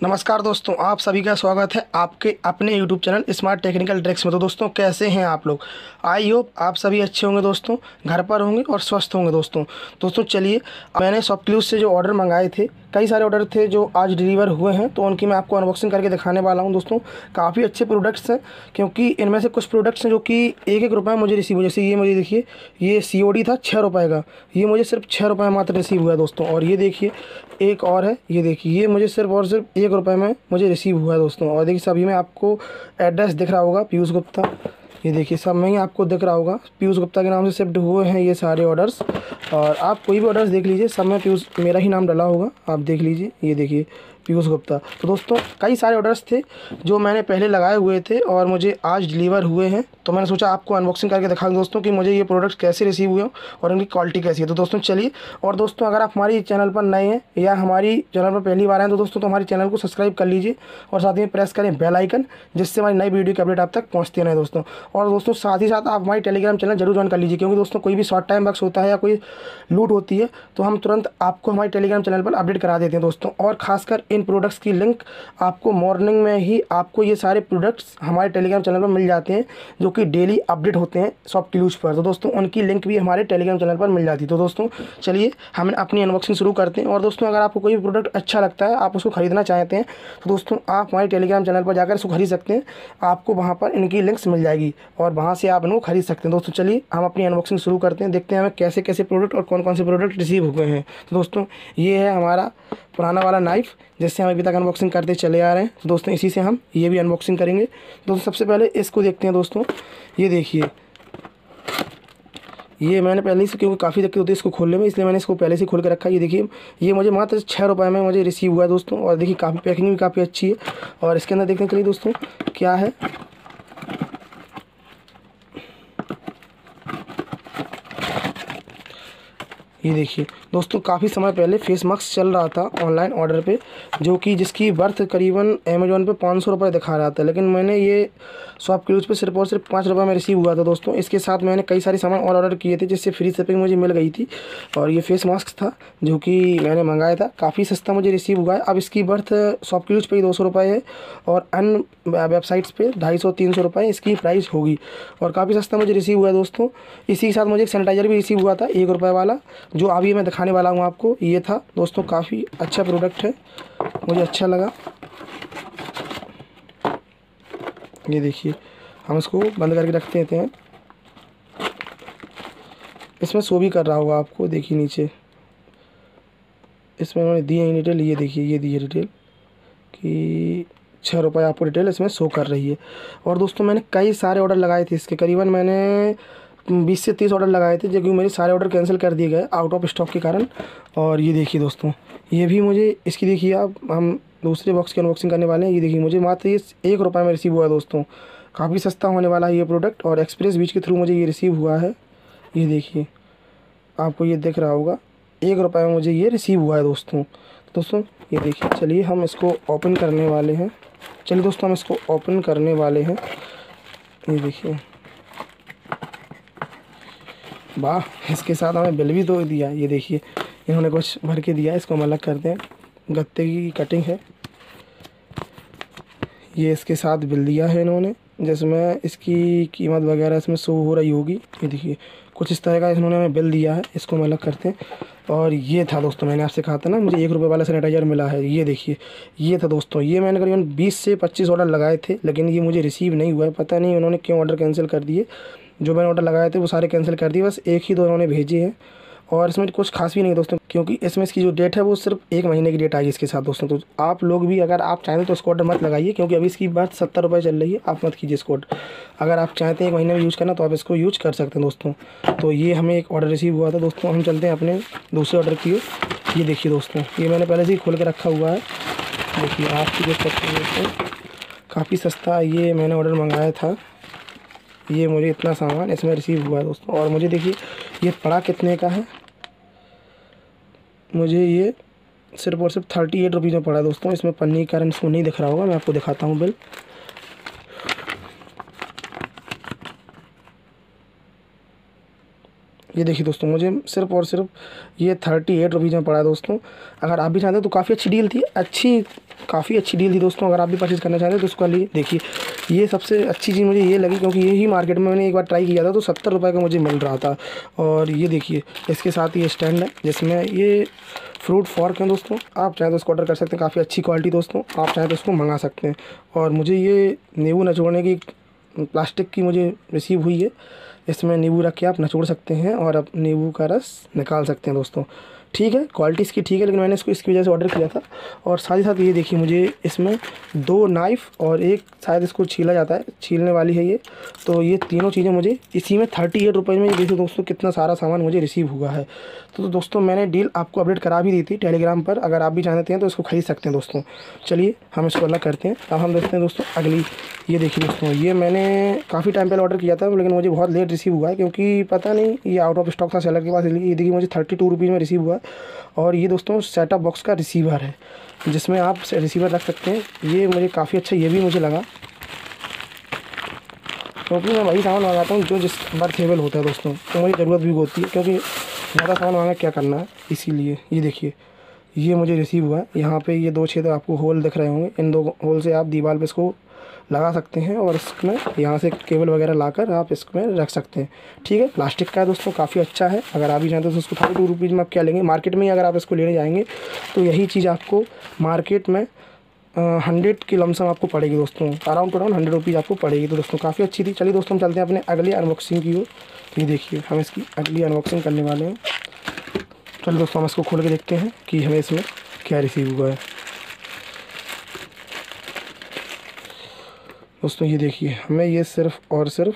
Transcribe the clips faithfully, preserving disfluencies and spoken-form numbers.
नमस्कार दोस्तों, आप सभी का स्वागत है आपके अपने YouTube channel smart technical tricks में। तो दोस्तों, कैसे हैं आप लोग? आई होप आप सभी अच्छे होंगे दोस्तों, घर पर होंगे और स्वस्थ होंगे दोस्तों। दोस्तों चलिए, मैंने शॉपक्लूज से जो ऑर्डर मंगाए थे, कई सारे ऑर्डर थे जो आज डिलीवर हुए हैं, तो उनकी मैं आपको अनबॉक्सिंग करके दिखाने वाला हूं दोस्तों। काफ़ी अच्छे प्रोडक्ट्स हैं, क्योंकि इनमें से कुछ प्रोडक्ट्स हैं जो कि एक एक रुपये में मुझे रिसीव हुए। जैसे ये मुझे देखिए, ये सी ओ डी था छः रुपये का, ये मुझे सिर्फ छः रुपये में मात्र रिसीव हुआ है दोस्तों। और ये देखिए एक और है, ये देखिए ये मुझे सिर्फ और सिर्फ एक रुपये में मुझे रिसीव हुआ है दोस्तों। और देखिए सभी में आपको एड्रेस दिख रहा होगा, पीयूष गुप्ता, ये देखिए सब में ही आपको दिख रहा होगा पीयूष गुप्ता के नाम से शिफ्ट हुए हैं ये सारे ऑर्डर्स। और आप कोई भी ऑर्डर्स देख लीजिए, सब में पीयूष मेरा ही नाम डला होगा, आप देख लीजिए, ये देखिए पीयूष गुप्ता। तो दोस्तों कई सारे ऑर्डर्स थे जो मैंने पहले लगाए हुए थे और मुझे आज डिलीवर हुए हैं, तो मैंने सोचा आपको अनबॉक्सिंग करके दिखा दूं दोस्तों कि मुझे ये प्रोडक्ट कैसे रिसीव हुए और इनकी क्वालिटी कैसी है। तो दोस्तों चलिए, और दोस्तों अगर आप हमारी चैनल पर नए हैं या हमारी चैनल पर पहली बार आए हैं तो दोस्तों तो हमारे चैनल को सब्सक्राइब कर लीजिए और साथ में प्रेस करें बेल आइकन, जिससे हमारी नई वीडियो की अपडेट आप तक पहुँचती रहे दोस्तों। और दोस्तों साथ ही साथ आप हमारी टेलीग्राम चैनल जरूर ज्वाइन कर लीजिए, क्योंकि दोस्तों कोई भी शॉर्ट टाइम बक्स होता है या कोई लूट होती है तो हम तुरंत आपको हमारे टेलीग्राम चैनल पर अपडेट करा देते हैं दोस्तों। और खासकर इन प्रोडक्ट्स की लिंक आपको मॉर्निंग में ही आपको ये सारे प्रोडक्ट्स हमारे टेलीग्राम चैनल पर मिल जाते हैं, जो कि डेली अपडेट होते हैं शॉपक्लूज पर। तो दोस्तों उनकी लिंक भी हमारे टेलीग्राम चैनल पर मिल जाती है। तो दोस्तों चलिए हम अपनी अनबॉक्सिंग शुरू करते हैं। और दोस्तों अगर आपको कोई भी प्रोडक्ट अच्छा लगता है, आप उसको खरीदना चाहते हैं, तो दोस्तों आप हमारे टेलीग्राम चैनल पर जाकर इसको खरीद सकते हैं। आपको वहाँ पर इनकी लिंक्स मिल जाएगी और वहाँ से आप इनको खरीद सकते हैं। दोस्तों चलिए हम अपनी अनबॉक्सिंग शुरू करते हैं, देखते हैं हमें कैसे कैसे प्रोडक्ट और कौन कौन से प्रोडक्ट रिसीव हुए हैं। तो दोस्तों ये है हमारा पुराना वाला नाइफ़, जिससे हम अभी तक अनबॉक्सिंग करते चले आ रहे हैं। तो दोस्तों इसी से हम ये भी अनबॉक्सिंग करेंगे। दोस्तों सबसे पहले इसको देखते हैं दोस्तों, ये देखिए, ये मैंने पहले से, क्योंकि काफ़ी दिक्कत होती है इसको खोलने में, इसलिए मैंने इसको पहले से खोल कर रखा है। ये देखिए ये मुझे मात्र छः रुपये में मुझे रिसीव हुआ है दोस्तों। और देखिए काफ़ी पैकिंग भी काफ़ी अच्छी है। और इसके अंदर देखने के लिए दोस्तों क्या है, ये देखिए दोस्तों, काफ़ी समय पहले फेस मास्क चल रहा था ऑनलाइन ऑर्डर पे, जो कि जिसकी वर्थ करीबन अमेज़ॉन पे पाँच सौ रुपये दिखा रहा था, लेकिन मैंने ये शॉपक्लूज पे सिर्फ और सिर्फ पाँच रुपये में रिसीव हुआ था दोस्तों। इसके साथ मैंने कई सारे सामान और ऑर्डर किए थे, जिससे फ्री शिपिंग मुझे मिल गई थी। और ये फेस मास्क था जो कि मैंने मंगाया था, काफ़ी सस्ता मुझे रिसीव हुआ है। अब इसकी वर्थ शॉपक्लूज पे ही दो सौ रुपये है और अन्य वेबसाइट्स पे ढाई सौ तीन सौ रुपये इसकी प्राइस होगी, और काफ़ी सस्ता मुझे रिसीव हुआ है दोस्तों। इसी के साथ मुझे एक सैनिटाइज़र भी रिसीव हुआ था एक रुपये वाला, जो अभी मैं दिखाने वाला हूँ आपको। ये था दोस्तों, काफ़ी अच्छा प्रोडक्ट है, मुझे अच्छा लगा। ये देखिए हम इसको बंद करके रख देते हैं, इसमें शो भी कर रहा होगा आपको, देखिए नीचे इसमें उन्होंने दी है डिटेल, ये देखिए ये दी है डिटेल कि छः रुपये आपको डिटेल इसमें शो कर रही है। और दोस्तों मैंने कई सारे ऑर्डर लगाए थे इसके, करीबन मैंने बीस से तीस ऑर्डर लगाए थे, जो कि मेरे सारे ऑर्डर कैंसिल कर दिए गए आउट ऑफ स्टॉक के कारण। और ये देखिए दोस्तों, ये भी मुझे इसकी देखिए, आप हम दूसरे बॉक्स की अनबॉक्सिंग करने वाले हैं। ये देखिए मुझे मात्र ये एक रुपये में रिसीव हुआ है दोस्तों, काफ़ी सस्ता होने वाला है ये प्रोडक्ट, और एक्सप्रेस बीच के थ्रू मुझे ये रिसीव हुआ है। ये देखिए आपको ये दिख रहा होगा, एक रुपये में मुझे ये रिसीव हुआ है दोस्तों। दोस्तों ये देखिए, चलिए हम इसको ओपन करने वाले हैं। चलिए दोस्तों हम इसको ओपन करने वाले हैं। ये देखिए, वाह, इसके साथ हमें बिल भी दो दिया। ये देखिए इन्होंने कुछ भर के दिया है, इसको हम अलग करते हैं। गत्ते की कटिंग है, ये इसके साथ बिल दिया है इन्होंने, जिसमें इसकी कीमत वगैरह इसमें शो हो रही होगी। ये देखिए कुछ इस तरह का इन्होंने हमें बिल दिया है, इसको हम अलग करते हैं। और ये था दोस्तों, मैंने आपसे कहा था ना मुझे एक रुपये वाला सैनिटाइज़र मिला है, ये देखिए ये था दोस्तों। ये मैंने करीबन बीस से पच्चीस ऑर्डर लगाए थे, लेकिन ये मुझे रिसीव नहीं हुआ है, पता नहीं उन्होंने क्यों ऑर्डर कैंसिल कर दिए। जो मैंने ऑर्डर लगाए थे वो सारे कैंसिल कर दिए, बस एक ही दो उन्होंने भेजे हैं। और इसमें कुछ खास भी नहीं दोस्तों, क्योंकि इसमें इसकी जो डेट है वो सिर्फ एक महीने की डेट आएगी इसके साथ दोस्तों। तो आप लोग भी अगर आप चाहें तो इसको ऑर्डर मत लगाइए, क्योंकि अभी इसकी बात सत्तर रुपये चल रही है, आप मत कीजिए इसको ऑर्डर। अगर आप चाहते हैं एक महीने में यूज़ करना तो आप इसको यूज कर सकते हैं दोस्तों। तो ये हमें एक ऑर्डर रिसीव हुआ था दोस्तों, हम चलते हैं अपने दूसरे ऑर्डर की ओर। ये देखिए दोस्तों, ये मैंने पहले से ही खोल के रखा हुआ है, देखिए आप भी देख सकते हैं दोस्तों, काफ़ी सस्ता ये मैंने ऑर्डर मंगाया था। ये मुझे इतना सामान इसमें रिसीव हुआ है दोस्तों। और मुझे देखिए ये पड़ा कितने का है, मुझे ये सिर्फ और सिर्फ थर्टी एट रुपीज़ में पड़ा है दोस्तों। इसमें पन्नी के कारण इसको नहीं दिख रहा होगा, मैं आपको दिखाता हूँ बिल। ये देखिए दोस्तों, मुझे सिर्फ और सिर्फ ये थर्टी एट रुपीज़ में पड़ा है दोस्तों। अगर आप भी चाहते हो तो काफ़ी अच्छी डील थी, अच्छी काफ़ी अच्छी डील थी दोस्तों। अगर आप भी परचेज़ करना चाहते हो तो उसके लिए देखिए, ये सबसे अच्छी चीज़ मुझे ये लगी क्योंकि ये ही मार्केट में मैंने एक बार ट्राई किया था तो सत्तर रुपये का मुझे मिल रहा था। और ये देखिए, इसके साथ ये स्टैंड है जिसमें ये फ्रूट फॉर्क है दोस्तों। आप चाहें तो इसको ऑर्डर कर सकते हैं, काफ़ी अच्छी क्वालिटी दोस्तों। आप चाहें तो इसको मंगा सकते हैं। और मुझे ये नींबू निचोड़ने की प्लास्टिक की मुझे रिसीव हुई है। इसमें नींबू रख के आप निचोड़ सकते हैं और अब नींबू का रस निकाल सकते हैं दोस्तों। ठीक है, क्वालिटी इसकी ठीक है, लेकिन मैंने इसको इसकी वजह से ऑर्डर किया था। और साथ ही साथ ये देखिए, मुझे इसमें दो नाइफ़ और एक शायद इसको छीला जाता है, छीलने वाली है ये। तो ये तीनों चीज़ें मुझे इसी में थर्टी एट रुपये में, ये देखिए दोस्तों कितना सारा सामान मुझे रिसीव हुआ है। तो, तो दोस्तों मैंने डील आपको अपडेट करा भी दी थी टेलीग्राम पर। अगर आप भी चाहते हैं तो इसको खरीद सकते हैं दोस्तों। चलिए हम इसको अलग करते हैं। अब हम देखते हैं दोस्तों अगली। ये देखिए दोस्तों, ये मैंने काफ़ी टाइम पहले ऑर्डर किया था लेकिन मुझे बहुत लेट रिसीव हुआ है क्योंकि पता नहीं ये आउट ऑफ स्टॉक था सेलर के पास। ये देखिए मुझे थर्टी टू रुपीज़ में रिसीव हुआ है। और ये दोस्तों सेटअप बॉक्स का रिसीवर है जिसमें आप रिसीवर रख सकते हैं। ये मुझे काफ़ी अच्छा ये भी मुझे लगा क्योंकि मैं वही सामान मंगाता हूँ जो जिस बर्थेबल होता है दोस्तों, तो मुझे ज़रूरत भी होती है क्योंकि ज़्यादा सामान मंगा क्या करना है, इसीलिए। ये देखिए, ये मुझे रिसीव हुआ है। यहाँ पे ये दो छेद आपको होल दिख रहे होंगे, इन दो होल से आप दीवार पे इसको लगा सकते हैं और इसमें यहाँ से केबल वगैरह लाकर आप इसमें रख सकते हैं। ठीक है, प्लास्टिक का है दोस्तों, काफ़ी अच्छा है। अगर आप भी चाहते हो तो इसको थर्टी टू रुपीज़ में आप क्या लेंगे, मार्केट में ही अगर आप इसको लेने जाएंगे तो यही चीज़ आपको मार्केट में हंड्रेड की लमसम आपको पड़ेगी दोस्तों, अराउंड अराउंड हंड्रेड रुपीज़ आपको पड़ेगी। तो दोस्तों काफ़ी अच्छी थी। चलिए दोस्तों हम चलते हैं अपने अगली अनबॉक्सिंग की ओर। ये देखिए, हम इसकी अगली अनबॉक्सिंग करने वाले हैं। चलिए दोस्तों हम इसको खोल के देखते हैं कि हमें इसमें क्या रिसीव हुआ है। दोस्तों ये देखिए, हमें ये सिर्फ और सिर्फ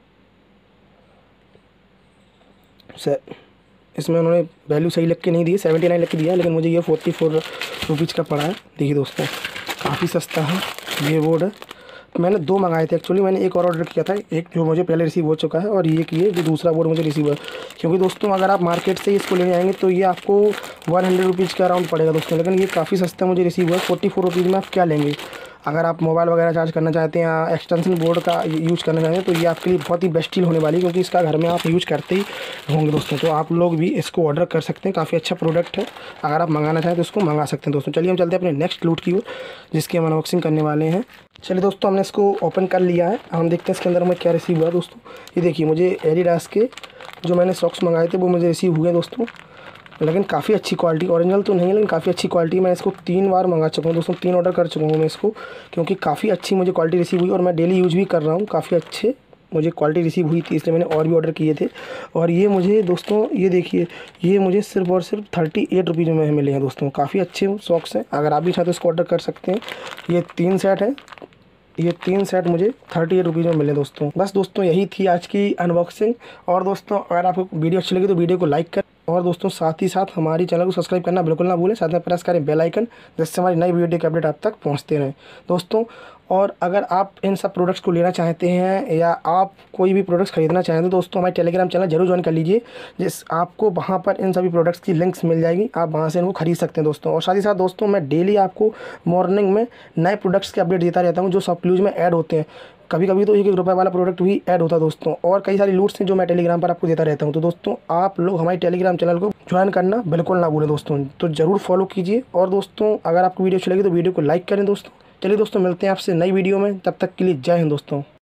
से इसमें उन्होंने वैल्यू सही लिख के नहीं दी, सेवेंटी नाइन लिख के दिया, लेकिन मुझे ये फोर्टी फोर रुपीज़ का पड़ा है। देखिए दोस्तों काफ़ी सस्ता है ये बोर्ड है। मैंने दो मंगाए थे एक्चुअली, मैंने एक और ऑर्डर किया था, एक जो मुझे पहले रिसीव हो चुका है और ये कि ये जो दूसरा बोर्ड मुझे रिसीव हुआ। क्योंकि दोस्तों अगर आप मार्केट से इसको लेने आएंगे तो ये आपको वन हंड्रेड रुपीज़ के अराउंड पड़ेगा दोस्तों, लेकिन ये काफ़ी सस्ता मुझे रिसीव हुआ है। फोर्टी फोर रुपीज़ में आप क्या लेंगे। अगर आप मोबाइल वगैरह चार्ज करना चाहते हैं या एक्सटेंशन बोर्ड का यूज़ करना चाहते हैं तो ये आपके लिए बहुत ही बेस्ट डील होने वाली है क्योंकि इसका घर में आप यूज़ करते ही होंगे दोस्तों। तो आप लोग भी इसको ऑर्डर कर सकते हैं, काफ़ी अच्छा प्रोडक्ट है। अगर आप मंगाना चाहें तो इसको मंगा सकते हैं दोस्तों। चलिए हम चलते हैं अपने नेक्स्ट लूट की ओर जिसकी हम अनबॉक्सिंग करने वाले हैं। चलिए दोस्तों हमने इसको ओपन कर लिया है, हम देखते हैं इसके अंदर में क्या रिसीव हुआ दोस्तों। ये देखिए, मुझे एडिडास के जो मैंने सॉक्स मंगाए थे वो मुझे रिसीव हुए दोस्तों, लेकिन काफ़ी अच्छी क्वालिटी, ओरिजिनल तो नहीं है लेकिन काफ़ी अच्छी क्वालिटी। मैं इसको तीन बार मंगा चुका हूँ दोस्तों, तीन ऑर्डर कर चुका हूँ मैं इसको क्योंकि काफ़ी अच्छी मुझे क्वालिटी रिसीव हुई और मैं डेली यूज़ भी कर रहा हूँ। काफ़ी अच्छे मुझे क्वालिटी रिसीव हुई थी इसलिए मैंने और भी ऑर्डर किए थे। और ये मुझे दोस्तों ये देखिए, ये मुझे सिर्फ और सिर्फ थर्टी एट रुपीज़ में मिले हैं दोस्तों। काफ़ी अच्छे सॉक्स हैं, अगर आप भी चाहते हो इसको ऑर्डर कर सकते हैं। ये तीन सेट है, ये तीन सेट मुझे थर्टी एट रुपीज़ में मिले दोस्तों। बस दोस्तों यही थी आज की अनबॉक्सिंग। और दोस्तों अगर आपको वीडियो अच्छी लगी तो वीडियो को लाइक करें और दोस्तों साथ ही साथ हमारी चैनल को सब्सक्राइब करना बिल्कुल ना भूलें। साथ में प्रेस करें बेल आइकन जिससे हमारी नई वीडियो के अपडेट आप तक पहुंचते रहें दोस्तों। और अगर आप इन सब प्रोडक्ट्स को लेना चाहते हैं या आप कोई भी प्रोडक्ट्स खरीदना चाहें तो दोस्तों हमारे टेलीग्राम चैनल जरूर ज्वाइन कर लीजिए, जिस आपको वहाँ पर इन सभी प्रोडक्ट्स की लिंक्स मिल जाएगी, आप वहाँ से इनको खरीद सकते हैं दोस्तों। और साथ ही साथ दोस्तों मैं डेली आपको मॉर्निंग में नए प्रोडक्ट्स के अपडेट देता रहता हूँ जो सब क्लूज में ऐड होते हैं। कभी कभी तो एक एक रुपये वाला प्रोडक्ट भी ऐड होता है दोस्तों, और कई सारी लूट्स हैं जो मैं टेलीग्राम पर आपको देता रहता हूँ। तो दोस्तों आप लोग हमारे टेलीग्राम चैनल को ज्वाइन करना बिल्कुल ना भूलें दोस्तों, तो ज़रूर फॉलो कीजिए। और दोस्तों अगर आपको वीडियो अच्छी लगी तो वीडियो को लाइक करें दोस्तों। चलिए दोस्तों मिलते हैं आपसे नई वीडियो में, तब तक के लिए जय हिंद दोस्तों।